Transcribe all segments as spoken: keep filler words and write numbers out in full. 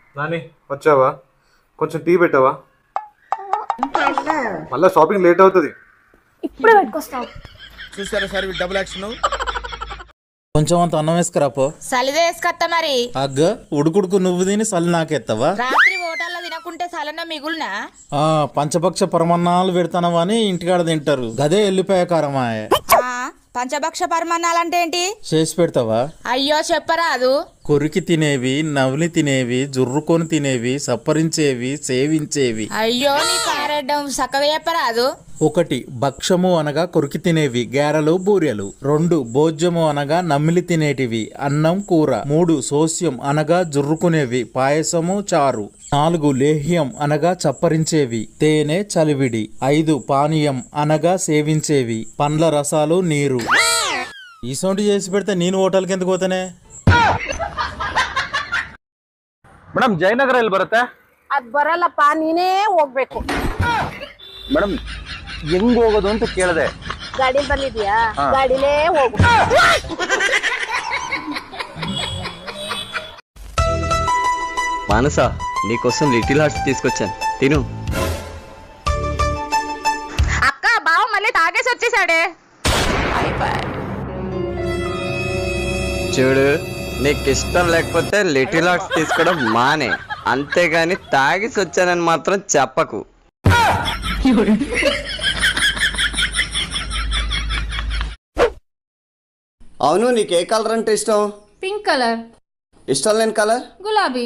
నాని వచ్చావా? కొంచెం టీ పెట్టావా? మళ్ళీ షాపింగ్ లేట్ అవుతుంది. ఇప్పుడు పెట్టుకొస్తావు. చూసారా సార్ డబుల్ యాక్షన్. కొంచెం అంత అన్నం వేసుకురాపో. సలిదే వేసుకత్తా మరి. అగ్గ ఉడుకుడుకు నువ్వు తిని సలి నాకెత్తవా? రాత్రి హోటల్లో తినకుంటే సలన మిగులునా? ఆ పంచపక్ష పరమన్నాలు పెడతానవా అని ఇంటికాడ తింటారు, గదే వెళ్ళిపోయా కారమాయ. పంచభక్ష పరమాన్నాలంటే ఏంటి? చేసి పెడతావా? అయ్యో చెప్పరాదు. కొరికి తినేవి, నవ్లి తినేవి, జుర్రుకొని తినేవి, సప్పరించేవి, సేవించేవి. అయ్యో నీ కారెడ్డం చక్కగా చెప్పరాదు. ఒకటి భక్షము అనగా కొరికి తినేవి, గారెలు బూరెలు. రెండు భోజ్యము అనగా నమిలి తినేటివి, అన్నం కూర. మూడు సోస్యం అనగా జుర్రుకునేవి, పాయసము చారు. నాలుగు లేహ్యం అనగా చప్పరించేవి, తేనె చలివిడి. ఐదు పానీయం అనగా సేవించేవి, పండ్ల రసాలు నీరు. ఈ సౌండ్ చేసి పెడితే నేను హోటల్కి ఎందుకు పోతానే? ಮೇಡಮ್ ಜಯನಗರ ಎಲ್ಲಿ ಬರುತ್ತೆ? ಅದ್ ಬರಲ್ಲಪ್ಪ, ನೀನೇ ಹೋಗ್ಬೇಕು. ಮೇಡಮ್ ಹೆಂಗ್ ಹೋಗೋದು ಅಂತ ಕೇಳಿದೆ. ಗಾಡಿ ಬಂದಿದ್ಯಾ? ಗಾಡಿಲೇ ಹೋಗು. మానస నీకోసం లిటిల్ హార్ట్స్ తీసుకొచ్చాను, తిను. అక్క బావ మళ్ళీ తాగేసి వచ్చేసాడే. చూడు, నీకు ఇష్టం లేకపోతే లిటిల్ హార్ట్స్ తీసుకోవడం మానే, అంతేగాని తాగేసి వచ్చానని మాత్రం చెప్పకు. అవును, నీకు ఏ కలర్ అంటే ఇష్టం? Pink colour. ఇష్టం లేని కలర్? గులాబీ.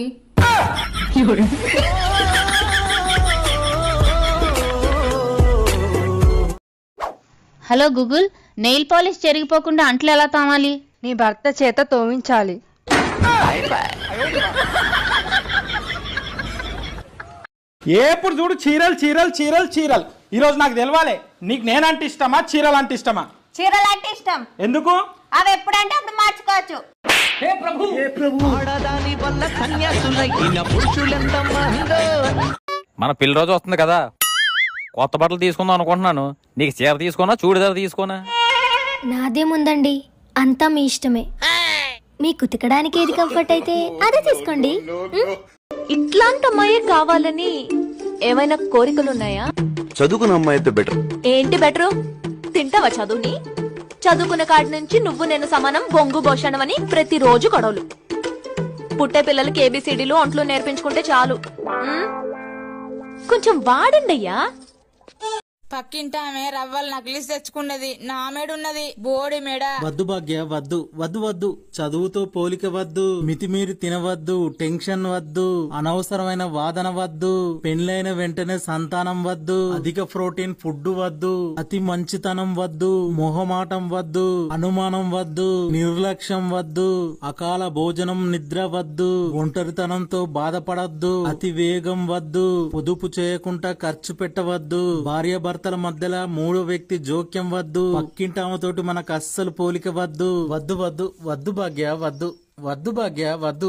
హలో గూగుల్, నెయిల్ పాలిష్ చెరిగిపోకుండా అంట్లు ఎలా తోమాలి? నీ భర్త చేత తోమించాలి. ఎప్పుడు చూడు చీరలు చీరలు చీరలు చీరలు. ఈరోజు నాకు తెలవాలి, నీకు నేనంటే ఇష్టమా చీరలు అంటే ఇష్టమా? చీరలు అంటే ఇష్టం. ఎందుకు? అవి ఎప్పుడంటే అప్పుడు మార్చుకోవచ్చు. మన పిల్ల రోజు వస్తుంది కదా, కొత్త బట్టలు తీసుకుందాం అనుకుంటున్నాను. నీకు చీర తీసుకున్నా చూడిదారు తీసుకున్నా? నాదేముందండి, అంతా మీ ఇష్టమే. మీకు ఉతకడానికి ఏది కంఫర్ట్ అయితే అదే తీసుకోండి. ఇట్లాంటి అమ్మాయే కావాలని ఏమైనా కోరికలున్నాయా? చదువుకున్న అమ్మాయి అయితే బెటర్. ఏంటి బెటరు? తింటావా చదువుని? చదువుకున్న కాడి నుంచి నువ్వు నేను సమానం, బొంగు భోషణం అని ప్రతిరోజు గొడవలు. పుట్టే పిల్లలకి ఏబిసిడీలు ఒంట్లో నేర్పించుకుంటే చాలు. కొంచెం వాడండి అయ్యా. పక్కింటామే రవ్వలు నకిలీస్ తెచ్చుకున్నది, నా మేడున్నది బోడి మేడ. వద్దు భాగ్య, వద్దు వద్దు వద్దు. చదువుతో పోలిక వద్దు, మితిమీరి తినవద్దు, టెన్షన్ వద్దు, అనవసరమైన వాదన వద్దు, పెళ్లైన వెంటనే సంతానం వద్దు, అధిక ప్రోటీన్ ఫుడ్ వద్దు, అతి మంచితనం వద్దు, మొహమాటం వద్దు, అనుమానం వద్దు, నిర్లక్ష్యం వద్దు, అకాల భోజనం నిద్ర వద్దు, ఒంటరితనంతో బాధపడద్దు, అతి వేగం వద్దు, పొదుపు చేయకుండా ఖర్చు పెట్టవద్దు, భార్య భర్త మధ్యలో మూడో వ్యక్తి జోక్యం వద్దు, పక్కింటామతోటి మనకు అస్సలు పోలిక వద్దు. వద్దు వద్దు వద్దు భాగ్య, వద్దు వద్దు భాగ్య, వద్దు.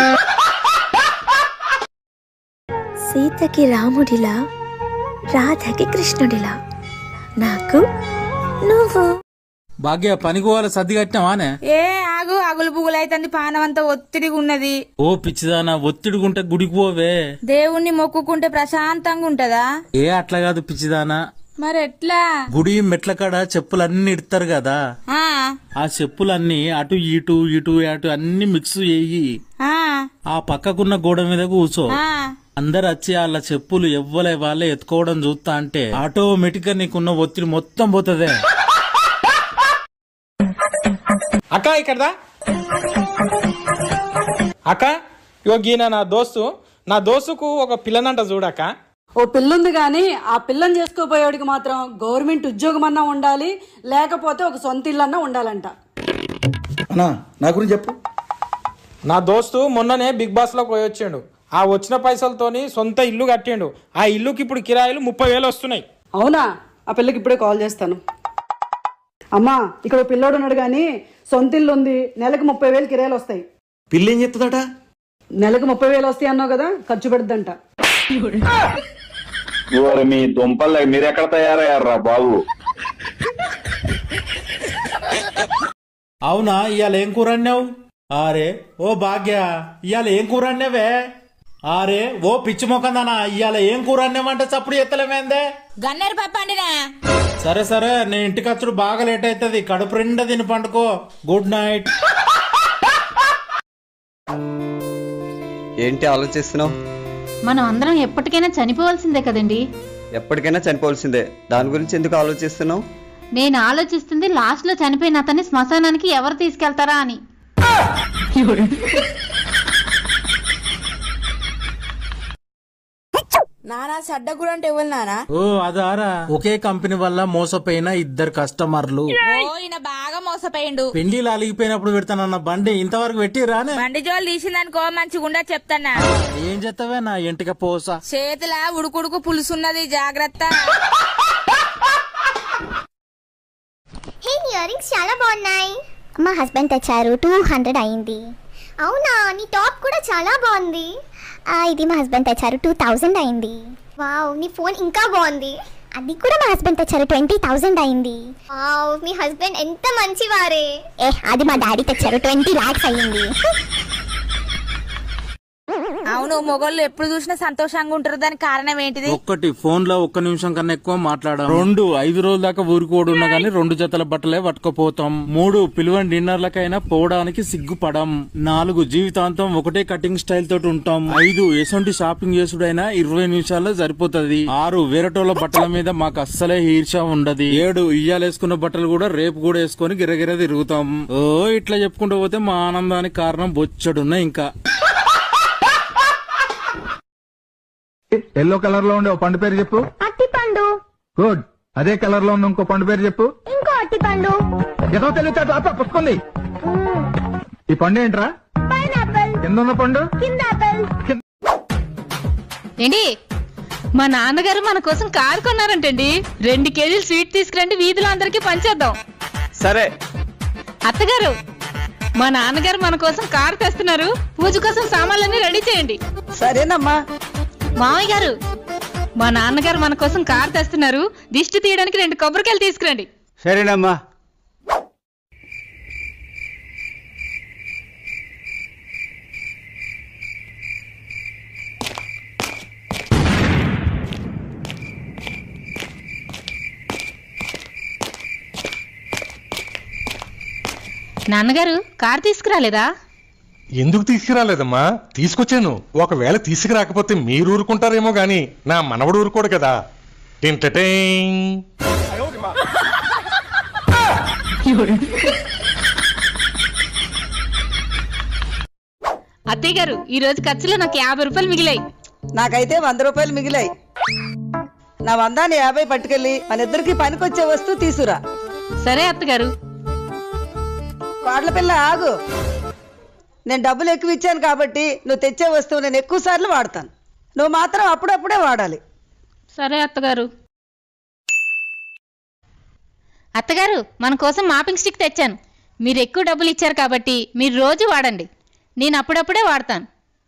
సీతకి రాముడిలా, రాధకి కృష్ణుడిలా, నాకు నువ్వు. భాగ్య పనికోవాలి, సర్ది కట్టినావానే? ఏ ఆగు, అగులు పుగులు అయితంది, పానం అంతా ఒత్తిడిగా ఉన్నది. ఓ పిచ్చిదానా, ఒత్తిడిగుంటే గుడికి పోవే. దేవుణ్ణి మొక్కుకుంటే ప్రశాంతంగా ఉంటదా? ఏ అట్లా కాదు పిచ్చిదానా. మరి ఎట్లా? గుడి మెట్ల కాడ చెప్పులన్నీ ఇడతారు కదా, ఆ చెప్పులన్నీ అటు ఇటు ఇటు అటు అన్ని మిక్స్ చేయి, ఆ పక్కకున్న గోడ మీద కూర్చో. అందరు వచ్చి వాళ్ళ చెప్పులు ఎవ్వలే వాళ్ళే ఎత్తుకోవడం చూస్తా అంటే ఆటోమేటిక్ గా నీకున్న ఒత్తిడి మొత్తం పోతదే. అక్క ఇక్కడదా అక్క, ఇగో గీన నా దోస్తు, నా దోస్తుకు ఒక పిల్లనంట చూడక్క. ఓ పిల్లుంది గాని ఆ పిల్లని చేసుకోపోయేవాడికి మాత్రం గవర్నమెంట్ ఉద్యోగం అన్నా ఉండాలి, లేకపోతే ఒక సొంత ఇల్లు అన్నా ఉండాలంట. అన్నా నా గురించి చెప్పు. నా దోస్తు మొన్ననే బిగ్ బాస్ లోకి పోయి వచ్చిండు. ఆ వచ్చిన పైసలతోని సొంత ఇల్లు కట్టిండు. ఆ ఇల్లుకి ఇప్పుడు కిరాయిలు ముప్పై వేలు వస్తున్నాయి. అవునా? ఆ పిల్లకి ఇప్పుడే కాల్ చేస్తాను. అమ్మా, ఇక్కడ పిల్లోడు ఉన్నాడు గాని సొంత ఇల్లు ఉంది, నెలకు ముప్పై వేలు కిరాయిలు వస్తాయి. పిల్ల ఏం చెప్తుందట? నెలకు ముప్పై వేలు వస్తాయి అన్నావు కదా, ఖర్చు పెడద్దంట. మీ దుంపల్ మీరు ఎక్కడ తయారయ్యారా బాబు? అవునా, ఇవాళ ఏం కూర అన్నావు? అరే ఓ భాగ్య, ఇవాళ ఏం కూర అన్నావే? అరే ఓ పిచ్చి మొకందానా ఇవాళ ఏం కూర అన్నామంటే చప్పుడు ఎత్తలేమేందే గన్నేరు పప్పు అండినా. సరే సరే నేను ఇంటికి వచ్చుడు బాగా లేట్ అవుతుంది కడుపు నిండా తిని పండుకో గుడ్ నైట్. ఏంటి ఆలోచిస్తున్నావు? మనం అందరం ఎప్పటికైనా చనిపోవాల్సిందే కదండి. ఎప్పటికైనా చనిపోవాల్సిందే, దాని గురించి ఎందుకు ఆలోచిస్తున్నావు? నేను ఆలోచిస్తుంది లాస్ట్ లో చనిపోయిన అతన్ని శ్మశానానికి ఎవరు తీసుకెళ్తారా అని. నానా సడ్డగుడు అంటే ఎవరు నానా? ఓ అదారా ఒకే కంపెనీ వల్ల మోసపోయిన ఇద్దరు కస్టమర్లు. ఓ ఈయన బాగా మోసపోయిండు. పెళ్లిలు అలిగిపోయినప్పుడు పెడతానన్న బండి ఇంతవరకు పెట్టిరానే. బండి జోలు తీసిందనుకో మంచిగుండా చెప్తానా. ఏం చెప్తావే నా ఇంటికి పోసా. చేతుల ఉడుకుడుకు పులుసున్నది జాగ్రత్త. హే ఇయర్ రింగ్స్ చాలా బాగున్నాయి. మా హస్బెండ్ తెచ్చారు, టూ హండ్రెడ్ అయింది. అవునా, నీ టాప్ కూడా చాలా బాగుంది. ఇది మా హస్బెండ్ తెచ్చారు, టూ థౌజండ్ అయింది. వావ్, నీ ఫోన్ ఇంకా బాగుంది. అది కూడా మా హస్బెండ్ తెచ్చారు, ట్వంటీ థౌజండ్ అయింది. వావ్, మీ హస్బెండ్ ఎంత మంచివారే. ఏ అది మా డాడీ తెచ్చారు, ట్వంటీ లాక్స్ అయ్యింది. అవును, మొగోళ్ళు ఎప్పుడు చూసినా సంతోషంగా ఉంటారు, దానికి కారణం ఏంటిది? ఒక్కటి ఫోన్ లో ఒక్క నిమిషం కన్నా ఎక్కువ మాట్లాడడం. రెండు ఐదు రోజుల దాకా ఊరుకోడు ఉన్నా గానీ రెండు జతల బట్టలే పట్టుకుపోతాం. మూడు పిలువని డిన్నర్లకైనా పోవడానికి సిగ్గుపడం. నాలుగు జీవితాంతం ఒకటే కటింగ్ స్టైల్ తోటి ఉంటాం. ఐదు ఎసొంటి షాపింగ్ చేసుడైనా ఇరవై నిమిషాల్లో సరిపోతుంది. ఆరు వేరేటోళ్ళ బట్టల మీద మాకు అస్సలే ఈర్ష్య ఉండదు. ఏడు ఇయ్యాలేసుకున్న బట్టలు కూడా రేపు కూడా వేసుకుని గిరగిర తిరుగుతాం. ఓ ఇట్లా చెప్పుకుంటూ పోతే మా ఆనందానికి కారణం బొచ్చడున్నా. ఇంకా ఎల్లో కలర్ లో ఉండే ఓ పండు పేరు చెప్పు. అట్టి పండు. గుడ్. అదే కలర్ లో ఉన్న ఇంకో పండు పేరు చెప్పు. ఇంకో అట్టి పండు. ఏదో తెలియదు పుస్తకండి. ఈ పండు ఏంట్రా? పైనాపిల్. కింద ఉన్న పండు కింద ఆపిల్. ఏంటి మా నాన్నగారు మన కోసం కారు కొన్నారంటండి. రెండు కేజీలు స్వీట్ తీసుకురండి, వీధిలో అందరికి పంచేద్దాం. సరే. అత్తగారు మా నాన్నగారు మన కోసం కారు తెస్తున్నారు, పూజ కోసం సామాన్లన్నీ రెడీ చేయండి. సరేనమ్మా. మామయ్య గారు మా నాన్నగారు మన కోసం కారు తెస్తున్నారు, దిష్టి తీయడానికి రెండు కొబ్బరికాయలు తీసుకురండి. సరేనమ్మా. నాన్నగారు కారు తీసుకురాలేదా? ఎందుకు తీసుకురాలేదమ్మా? తీసుకొచ్చాను. ఒకవేళ తీసుకురాకపోతే మీరు ఊరుకుంటారేమో గాని నా మనవడు ఊరుకోడు కదా. అత్తయ్య గారు ఈ రోజు ఖర్చులో నాకు యాభై రూపాయలు మిగిలాయి. నాకైతే వంద రూపాయలు మిగిలాయి. నా వందాన్ని యాభై పట్టుకెళ్ళి మన ఇద్దరికి పనికొచ్చే వస్తువు తీసుకురా. సరే అత్తగారు. వాడ్ల పిల్ల ఆగు. నేను డబ్బులు ఎక్కువ ఇచ్చాను కాబట్టి నువ్వు తెచ్చే వస్తువు నేను ఎక్కువ సార్లు వాడతాను. నువ్వు మాత్రం అప్పుడప్పుడే వాడాలి. సరే అత్తగారు. అత్తగారు మన కోసం మాపింగ్ స్టిక్ తెచ్చాను. మీరు ఎక్కువ డబ్బులు ఇచ్చారు కాబట్టి మీరు రోజు వాడండి, నేను అప్పుడప్పుడే వాడతాను.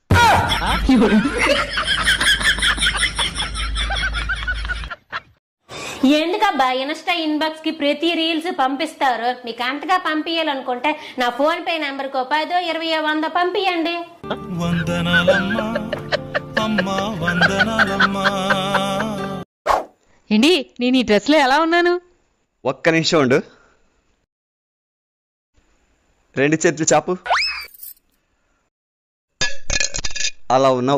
ఎందుకబ్బా ఇన్స్టా ఇన్బాక్స్ కి ప్రతి రీల్స్ పంపిస్తారు? మీకు అంతగా పంపించాలనుకుంటే నా ఫోన్ పే నెంబర్ కు పదో ఇరవై వంద పంపియండి. ఏంటి నేను ఈ డ్రెస్ లో ఎలా ఉన్నాను? ఒక్క నిమిషం ఉండు. రెండు చేతులు చాపు. అలా ఉన్నావు.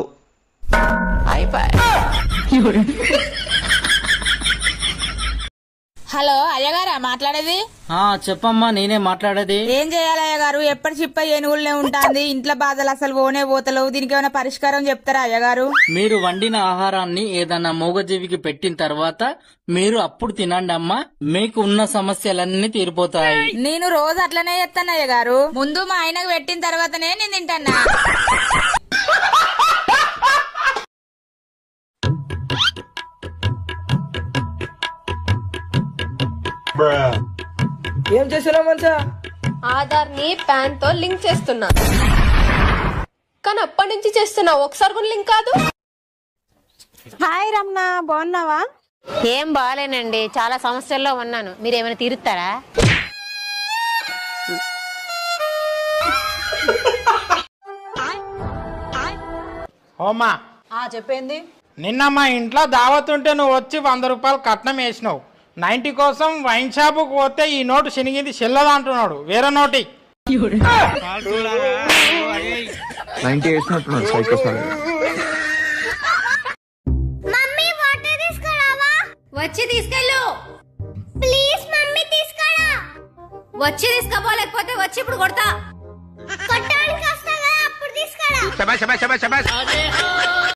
హలో అయ్యగారా మాట్లాడేది? చెప్పమ్మా, నేనే మాట్లాడేది. ఏం చేయాలి అయ్యగారు? ఎప్పటి చిప్ప ఏనుగులనే ఉంటుంది, ఇంట్లో బాధలు అసలు పోనే పోతలేవు. దీనికి ఏమైనా పరిష్కారం చెప్తారా అయ్యగారు? మీరు వండిన ఆహారాన్ని ఏదన్నా మూగజీవికి పెట్టిన తర్వాత మీరు అప్పుడు తినండి అమ్మా, మీకు ఉన్న సమస్యలన్నీ తీరిపోతాయి. నేను రోజు అట్లనే చేస్తాను అయ్యగారు. ముందు మా ఆయనకు పెట్టిన తర్వాతనే నేను తింటానా. ఏం చేసినా మంచా? ఆధార్ ని పాన్ తో లింక్ చేస్తున్నా, కానీ అప్పటి నుంచి చేస్తున్నా, ఒకసారి కూడా లింక్ కాదు. హాయ్ రమణ, బాగున్నావా? ఏం బాగాలేనండి, చాలా సమస్యల్లో ఉన్నాను. మీరేమైనా తీరుస్తారా? ఓమా ఆ చెప్పేంది? నిన్న మా ఇంట్లో దావత్ ఉంటే నువ్వు వచ్చి వంద రూపాయలు కట్నం వేసినావు. నైన్టీ కోసం వైన్ షాపుకు పోతే ఈ నోటు శనిగింది చెల్లదు అంటున్నాడు. వేరే నోటి నైన్టీ వేసినట్టున్నాడు సైకోసారి. మమ్మీ వాటర్ తీసుకురావా? వచ్చి తీసుకెళ్ళు. ప్లీజ్ మమ్మీ తీసుకురా. వచ్చి తీసుకోపోలేకపోతే వచ్చి ఇప్పుడు కొడతా. కొట్టడానికి వస్తా కదా అప్పుడు తీసుకురా. శబాష్ శబాష్ శబాష్ శబాష్.